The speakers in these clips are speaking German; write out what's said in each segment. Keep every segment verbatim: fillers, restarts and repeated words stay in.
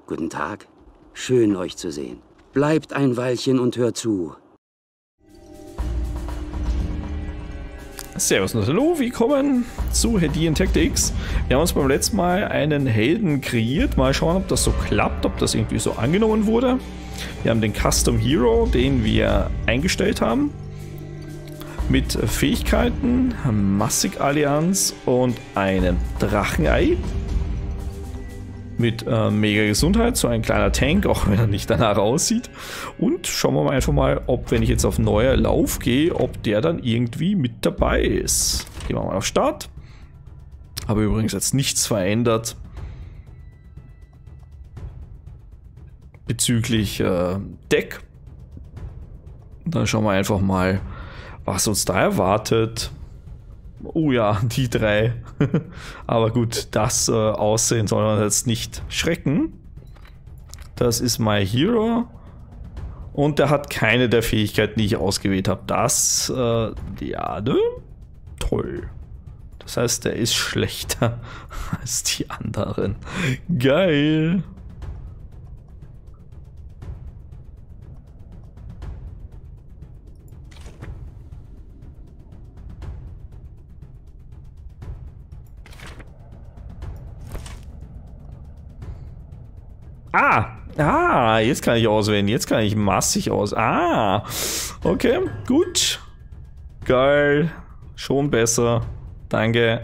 Guten Tag. Schön, euch zu sehen. Bleibt ein Weilchen und hört zu. Servus und hallo, willkommen zu Hadean Tactics. Wir haben uns beim letzten Mal einen Helden kreiert. Mal schauen, ob das so klappt, ob das irgendwie so angenommen wurde. Wir haben den Custom Hero, den wir eingestellt haben. Mit Fähigkeiten, Massig-Allianz und einem Drachenei. Mit äh, mega Gesundheit, so ein kleiner Tank, auch wenn er nicht danach aussieht. Und schauen wir mal einfach mal, ob, wenn ich jetzt auf neuer Lauf gehe, ob der dann irgendwie mit dabei ist. Gehen wir mal auf Start. Habe übrigens jetzt nichts verändert bezüglich äh, Deck. Dann schauen wir einfach mal, was uns da erwartet. Oh ja, die drei. Aber gut, das äh, Aussehen soll uns jetzt nicht schrecken. Das ist My Hero. Und der hat keine der Fähigkeiten, die ich ausgewählt habe. Das, äh, ja, ne? Toll. Das heißt, der ist schlechter als die anderen. Geil. Ah, ah, jetzt kann ich auswählen. Jetzt kann ich massig aus. Ah, okay, gut. Geil. Schon besser. Danke.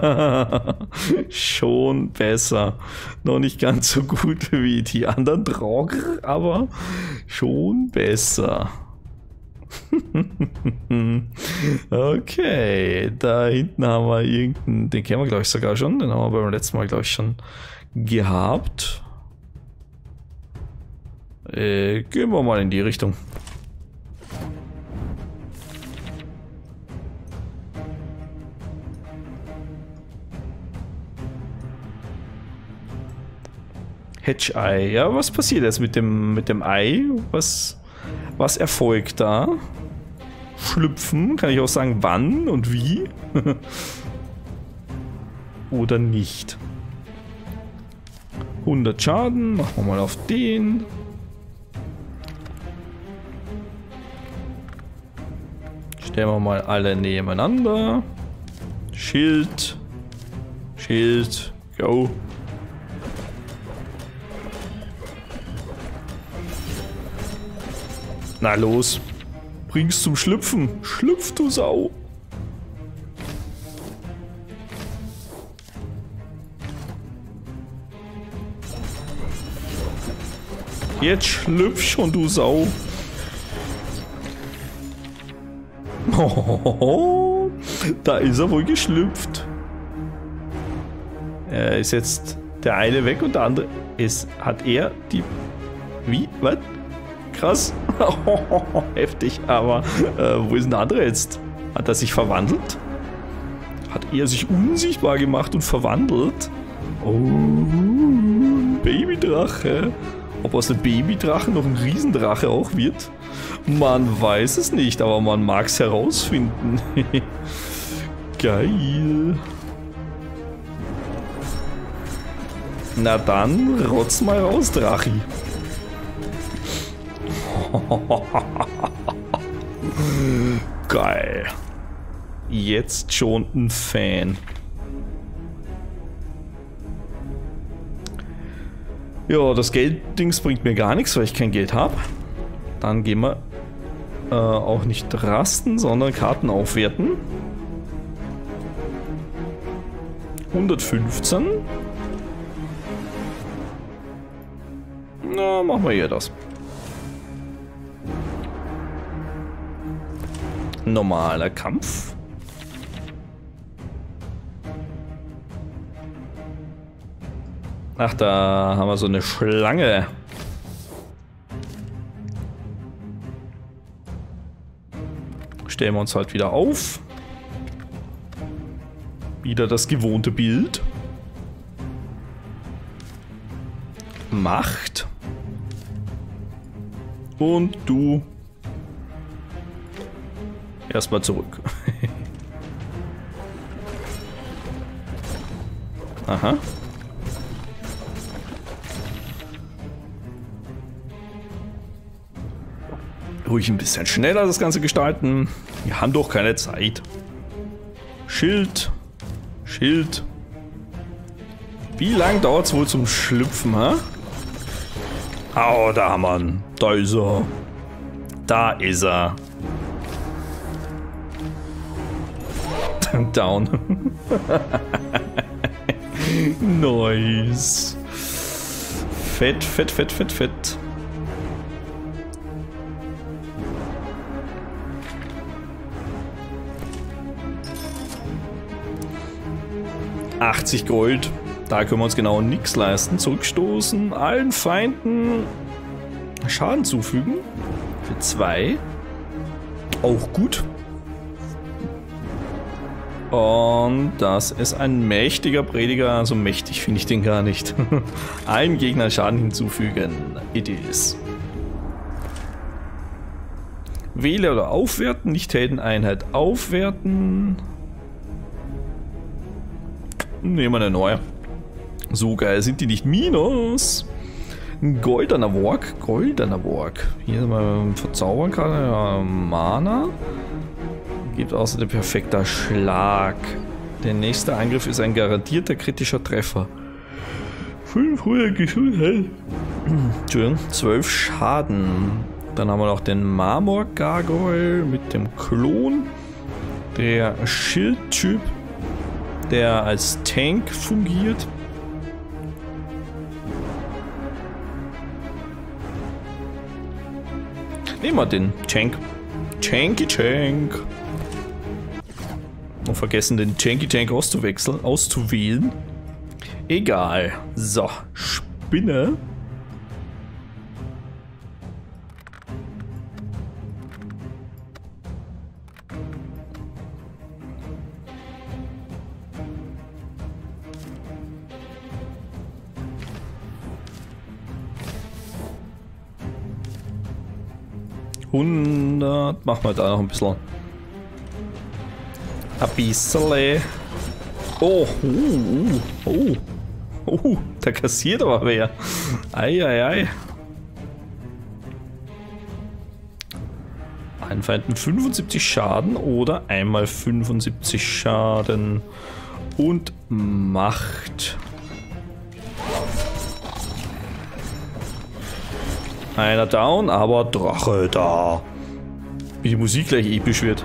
Schon besser. Noch nicht ganz so gut wie die anderen Draugr, aber schon besser. Okay, da hinten haben wir irgendeinen, den kennen wir glaube ich sogar schon. Den haben wir beim letzten Mal glaube ich schon gehabt. Äh, gehen wir mal in die Richtung. Hedge-Ei. Ja, was passiert jetzt mit dem, mit dem Ei? Was, was erfolgt da? Schlüpfen? Kann ich auch sagen, wann und wie? Oder nicht? hundert Schaden. Machen wir mal auf den. Stellen wir mal alle nebeneinander. Schild. Schild. Go. Na los. Bring's zum Schlüpfen. Schlüpf, du Sau. Jetzt schlüpf schon, du Sau. Oh, da ist er wohl geschlüpft. Er ist jetzt der eine weg und der andere ist. Hat er die. Wie? Was? Krass. Heftig, aber äh, wo ist denn der andere jetzt? Hat er sich verwandelt? Hat er sich unsichtbar gemacht und verwandelt? Oh, Babydrache. Ob aus dem Babydrachen noch ein Riesendrache auch wird? Man weiß es nicht, aber man mag es herausfinden. Geil. Na dann, rotz mal raus, Drachi. Geil. Jetzt schon ein Fan. Ja, das Gelddings bringt mir gar nichts, weil ich kein Geld habe. Dann gehen wir äh, auch nicht rasten, sondern Karten aufwerten. hundertfünfzehn. Na, machen wir hier das. Normaler Kampf. Ach, da haben wir so eine Schlange. Stellen wir uns halt wieder auf. Wieder das gewohnte Bild. Macht. Und du. Erstmal zurück. Aha. ruhig ein bisschen schneller das Ganze gestalten. Wir haben doch keine Zeit. Schild. Schild. Wie lange dauert es wohl zum Schlüpfen, hä? Oh, da haben wir ihn. Da ist er. Da ist er. Down. Nice. Fett, fett, fett, fett, fett. achtzig Gold. Da können wir uns genau nichts leisten. Zurückstoßen. Allen Feinden Schaden zufügen. Für zwei. Auch gut. Und das ist ein mächtiger Prediger. Also mächtig finde ich den gar nicht. Allen Gegnern Schaden hinzufügen. It is. Wähle oder aufwerten. Nicht-Helden-Einheit aufwerten. Nehmen wir eine neue. So geil sind die nicht. Minus. Ein goldener Walk. Goldener Walk. Hier mal verzaubern kann. Ja, Mana. Gibt außerdem perfekter Schlag. Der nächste Angriff ist ein garantierter kritischer Treffer. fünfhundert Gesundheit. Entschuldigung. zwölf Schaden. Dann haben wir noch den Marmor Gargoyle mit dem Klon. Der Schildtyp, der als Tank fungiert. Nehmen wir den Tank. Tanky Tank. Und vergessen den Tanky Tank auszuwechseln, auszuwählen. Egal. So, Spinne. hundert. Machen wir da noch ein bisschen. Ein bisschen. Oh, oh, oh, oh, da kassiert aber wer. Eieiei. Ei, ei. Einfeinden fünfundsiebzig Schaden oder einmal fünfundsiebzig Schaden und Macht. Einer down, aber Drache da. Wie die Musik gleich episch wird.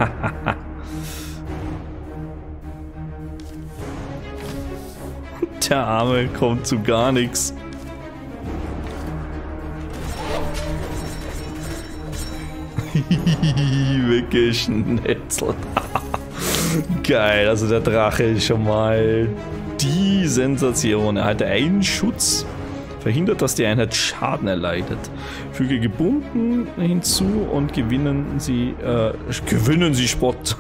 Der Arme kommt zu gar nichts. Weggeschnetzelt. Geil, also der Drache ist schon mal die Sensation. Er hat einen Schutz. Verhindert, dass die Einheit Schaden erleidet. Füge gebunden hinzu und gewinnen sie äh, gewinnen sie Spott.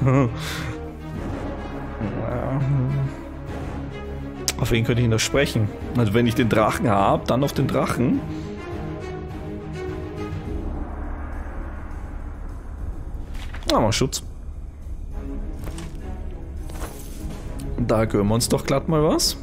Auf wen könnte ich noch sprechen? Also wenn ich den Drachen habe, dann auf den Drachen. Ah, mal Schutz. Da gönnen wir uns doch glatt mal was.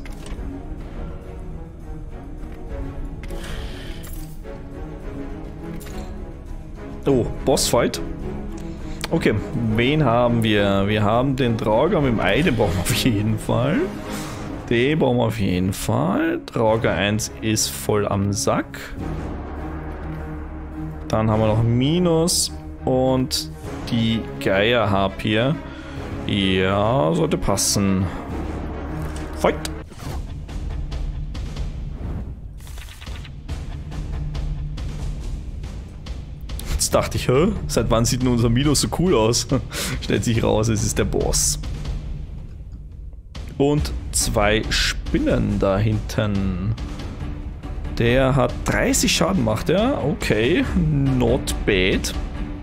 Oh, Bossfight. Okay, wen haben wir? Wir haben den Draugr mit dem Ei, den brauchen wir auf jeden Fall. Den brauchen wir auf jeden Fall. Draugr eins ist voll am Sack. Dann haben wir noch Minus und die Geier-Harpier. Ja, sollte passen. Fight! Jetzt dachte ich, hä? Seit wann sieht denn unser Minus so cool aus? Stellt sich raus, es ist der Boss. Und zwei Spinnen da hinten. Der hat dreißig Schaden, macht er. Okay, not bad.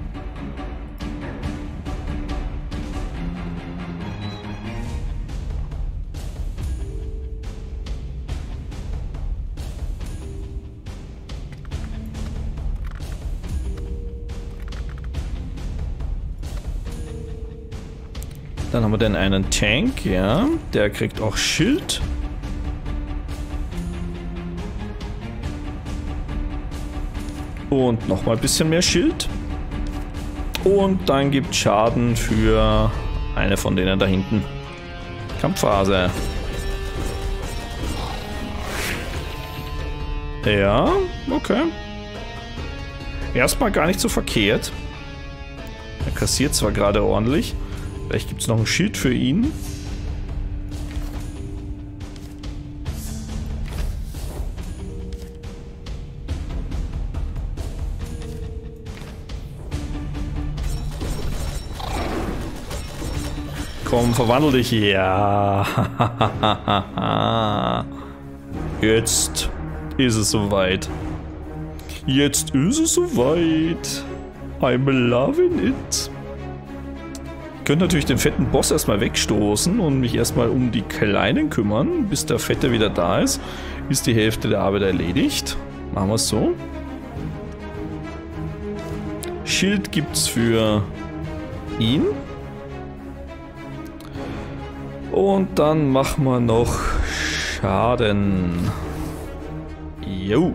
Dann haben wir dann einen Tank, ja. Der kriegt auch Schild. Und nochmal ein bisschen mehr Schild. Und dann gibt Schaden für eine von denen da hinten. Kampfphase. Ja, okay. Erstmal gar nicht so verkehrt. Er kassiert zwar gerade ordentlich. Vielleicht gibt es noch ein Schild für ihn. Komm, verwandel dich. Ja. Jetzt ist es soweit. Jetzt ist es soweit. I'm loving it. Ich könnte natürlich den fetten Boss erstmal wegstoßen und mich erstmal um die Kleinen kümmern, bis der Fette wieder da ist. Ist die Hälfte der Arbeit erledigt. Machen wir es so. Schild gibt's für ihn. Und dann machen wir noch Schaden. Jo.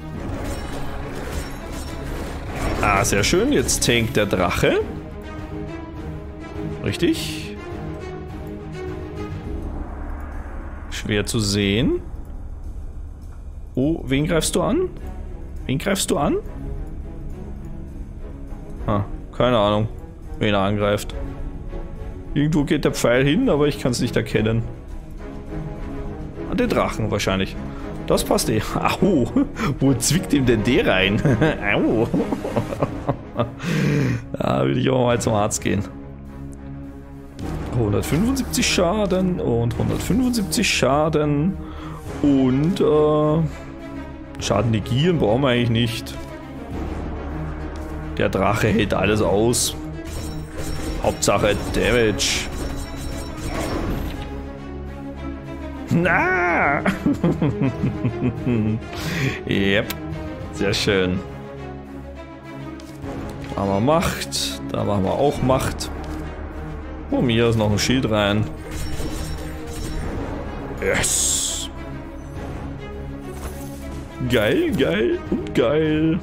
Ah, sehr schön. Jetzt tankt der Drache. Richtig. Schwer zu sehen. Oh, wen greifst du an? Wen greifst du an? Ah, keine Ahnung, wen er angreift. Irgendwo geht der Pfeil hin, aber ich kann es nicht erkennen. An den Drachen wahrscheinlich. Das passt eh. Au, wo zwickt ihm denn der rein? Au. Da will ich auch mal zum Arzt gehen. hundertfünfundsiebzig Schaden und hundertfünfundsiebzig Schaden. Und äh, Schaden negieren brauchen wir eigentlich nicht. Der Drache hält alles aus. Hauptsache Damage. Na! Yep. Sehr schön. Da haben wir Macht. Da machen wir auch Macht. Oh, mir ist noch ein Schild rein. Yes. Geil, geil und geil.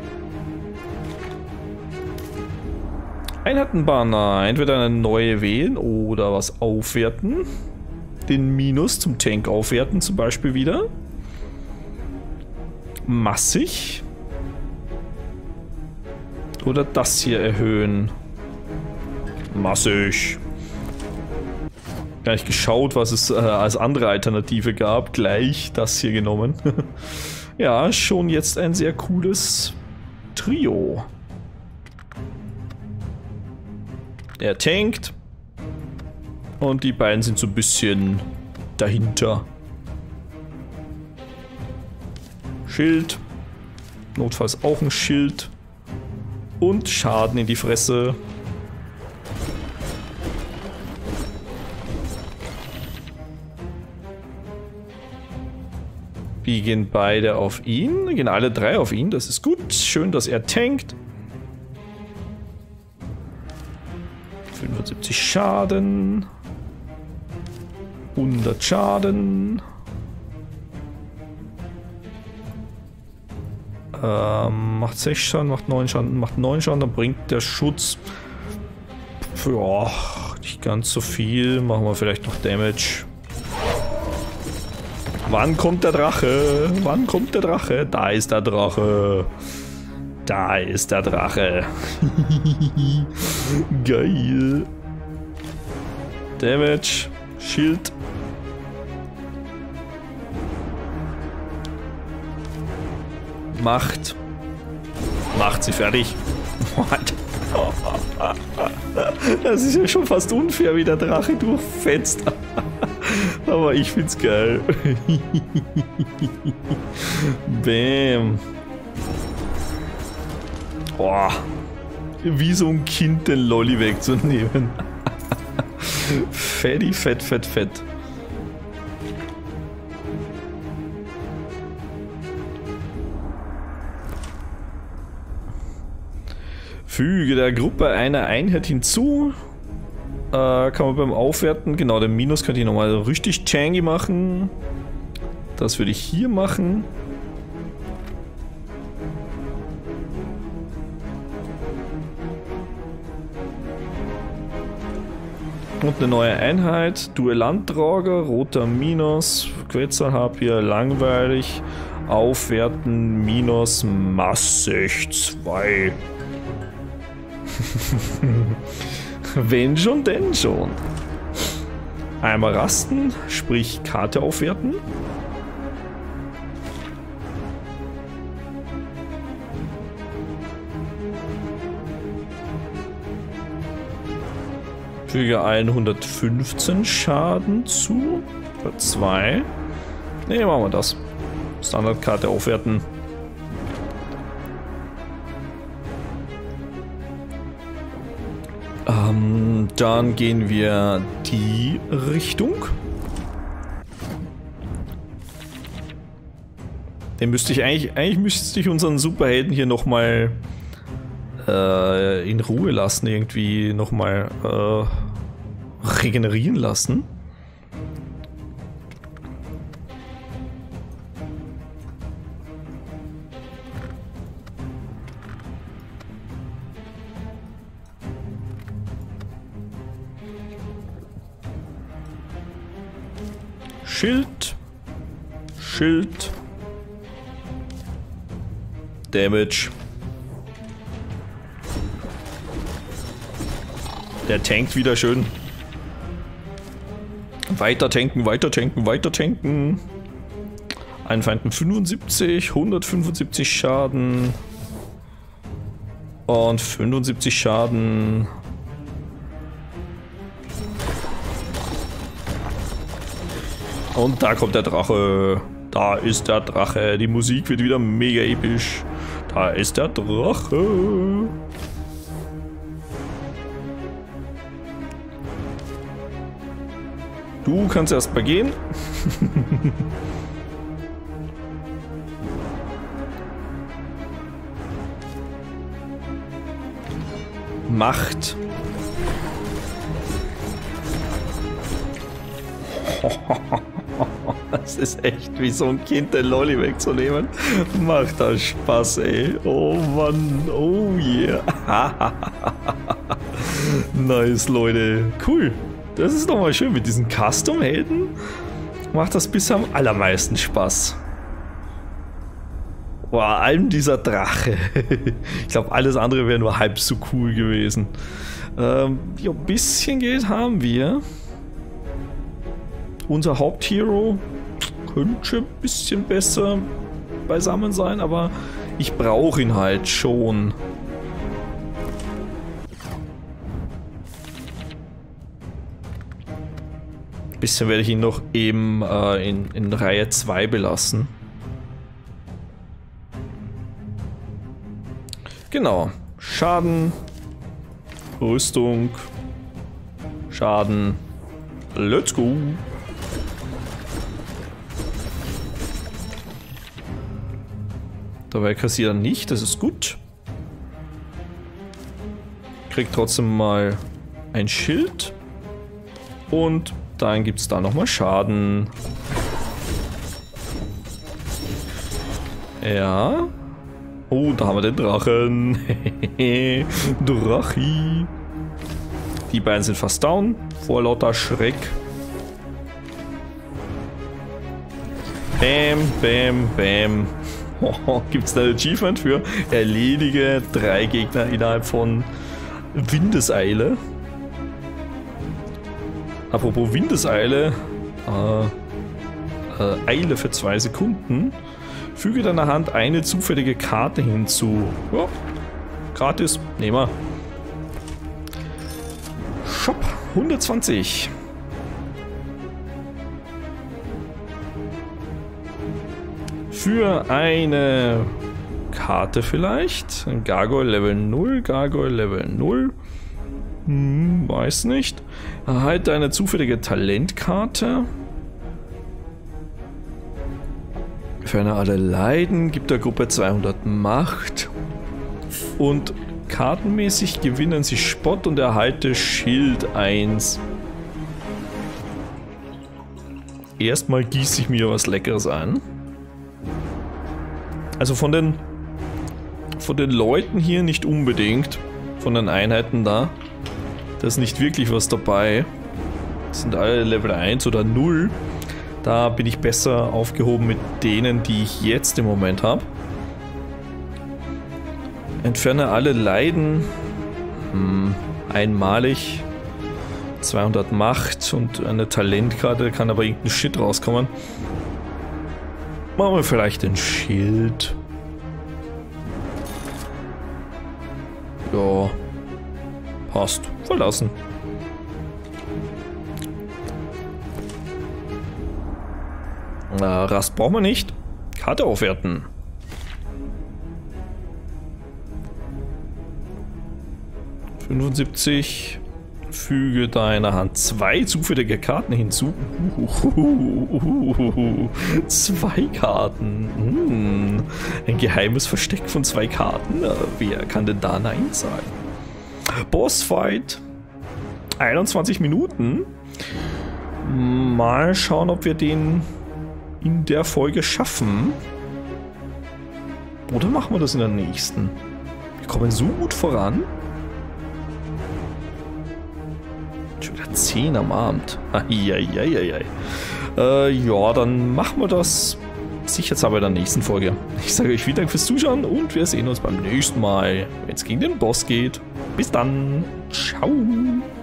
Einheitenbanner. Entweder eine neue wählen oder was aufwerten. Den Minus zum Tank aufwerten zum Beispiel wieder. Massig. Oder das hier erhöhen. Massig. Gleich geschaut, was es äh, als andere Alternative gab. Gleich das hier genommen. Ja, schon jetzt ein sehr cooles Trio. Er tankt. Und die beiden sind so ein bisschen dahinter. Schild. Notfalls auch ein Schild. Und Schaden in die Fresse. Die gehen beide auf ihn. Gehen alle drei auf ihn. Das ist gut. Schön, dass er tankt. fünfundsiebzig Schaden. hundert Schaden. Ähm, macht sechs Schaden, macht neun Schaden, macht neun Schaden, dann bringt der Schutz. Ja, nicht ganz so viel. Machen wir vielleicht noch Damage. Wann kommt der Drache? Wann kommt der Drache? Da ist der Drache. Da ist der Drache. Geil. Damage. Schild. Macht. Macht sie fertig. Das ist ja schon fast unfair, wie der Drache durchfetzt. Aber ich find's geil. Bam. Boah. Wie so ein Kind den Lolli wegzunehmen. Fetti, fett, fett, fett. Füge der Gruppe eine Einheit hinzu. Äh, kann man beim Aufwerten, genau, den Minus könnte ich nochmal richtig changy machen. Das würde ich hier machen. Und eine neue Einheit. Duellanttrager, roter Minus, Quetzalharpier, langweilig. Aufwerten, Minus, massig zwei. Wenn schon, denn schon. Einmal rasten, sprich Karte aufwerten. Füge hundertfünfzehn Schaden zu. Für zwei. Ne, machen wir das. Standardkarte aufwerten. Ähm, dann gehen wir die Richtung. Den müsste ich eigentlich, eigentlich müsste ich unseren Superhelden hier nochmal äh, in Ruhe lassen, irgendwie nochmal äh, regenerieren lassen. Schild, Schild, Damage. Der tankt wieder schön. Weiter tanken, weiter tanken, weiter tanken. Ein Feinden fünfundsiebzig, hundertfünfundsiebzig Schaden. Und fünfundsiebzig Schaden. Und da kommt der Drache. Da ist der Drache. Die Musik wird wieder mega episch. Da ist der Drache. Du kannst erst mal gehen. Macht. Das ist echt wie so ein Kind den Lolli wegzunehmen. Macht das Spaß, ey. Oh Mann, oh yeah. Nice, Leute. Cool. Das ist doch mal schön mit diesen Custom-Helden. Macht das bisher am allermeisten Spaß. Vor allem dieser Drache. Ich glaube, alles andere wäre nur halb so cool gewesen. Ähm, ja, ein bisschen Geld haben wir. Unser Haupthero könnte ein bisschen besser beisammen sein, aber ich brauche ihn halt schon. Ein bisschen werde ich ihn noch eben äh, in, in Reihe zwei belassen. Genau. Schaden, Rüstung, Schaden. Let's go! Dabei kassiert er nicht, das ist gut. Kriegt trotzdem mal ein Schild. Und dann gibt es da nochmal Schaden. Ja. Oh, da haben wir den Drachen. Drachi. Die beiden sind fast down. Vor lauter Schreck. Bam, bam, bam. Oh, gibt es ein Achievement für erledige drei Gegner innerhalb von Windeseile. Apropos Windeseile. Äh, äh, Eile für zwei Sekunden. Füge deiner Hand eine zufällige Karte hinzu. Oh, gratis. Nehmen wir. Shop hundertzwanzig. Für eine Karte vielleicht. Gargoyle Level null. Gargoyle Level null. Hm, weiß nicht. Erhalte eine zufällige Talentkarte. Für eine alle Leiden gibt der Gruppe zweihundert Macht. Und kartenmäßig gewinnen sie Spott und erhalte Schild eins. Erstmal gieße ich mir was Leckeres ein. Also von den von den Leuten hier nicht unbedingt. Von den Einheiten da. Da ist nicht wirklich was dabei. sind alle Level eins oder null. Da bin ich besser aufgehoben mit denen, die ich jetzt im Moment habe. Entferne alle Leiden. Hm, einmalig. zweihundert Macht und eine Talentkarte, kann aber irgendein Shit rauskommen. Machen wir vielleicht den Schild. Ja. Passt. Verlassen. Na, Rast brauchen wir nicht. Karte aufwerten. fünfundsiebzig. Füge deiner Hand zwei zufällige Karten hinzu. Uhuhu. Zwei Karten. Hm. Ein geheimes Versteck von zwei Karten. Wer kann denn da Nein sagen? Bossfight. einundzwanzig Minuten. Mal schauen, ob wir den in der Folge schaffen. Oder machen wir das in der nächsten? Wir kommen so gut voran. Schon wieder zehn am Abend. Eieieiei. Äh, ja, dann machen wir das sicher jetzt aber in der nächsten Folge. Ich sage euch vielen Dank fürs Zuschauen und wir sehen uns beim nächsten Mal, wenn es gegen den Boss geht. Bis dann. Ciao.